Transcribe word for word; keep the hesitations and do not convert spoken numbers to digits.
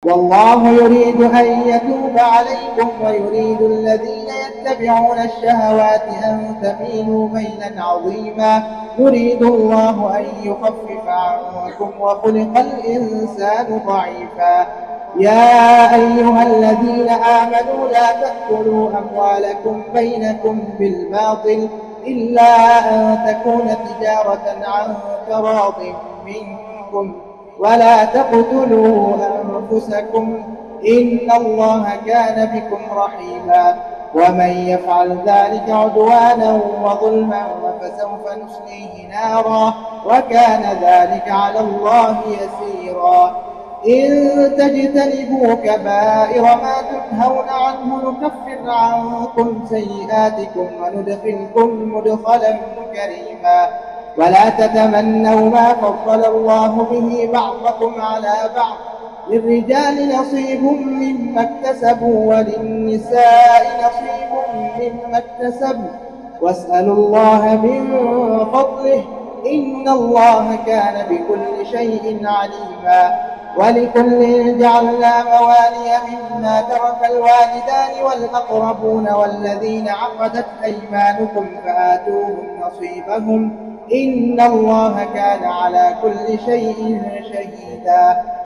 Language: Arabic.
والله يريد أن يتوب عليكم ويريد الذين يتبعون الشهوات أن تميلوا ميلا عظيما. يريد الله أن يخفف عنكم وخلق الإنسان ضعيفا. يا أيها الذين آمنوا لا تأكلوا أموالكم بينكم بالباطل إلا أن تكون تجارة عن تراض منكم ولا تقتلوا أنفسكم إن الله كان بكم رحيما. ومن يفعل ذلك عدوانا وظلما فسوف نصليه نارا وكان ذلك على الله يسيرا. إن تجتنبوا كبائر ما تنهون عنه نكفر عنكم سيئاتكم وندخلكم مدخلا كريما. ولا تتمنوا ما فضل الله به بعضكم على بعض للرجال نصيب مما اكتسبوا وللنساء نصيب مما اكتسبوا واسألوا الله من فضله إن الله كان بكل شيء عليما. ولكل جعلنا موالي مما ترك الوالدان والأقربون والذين عقدت أيمانكم فآتوهم نصيبهم إن الله كان على كل شيء شهيدا.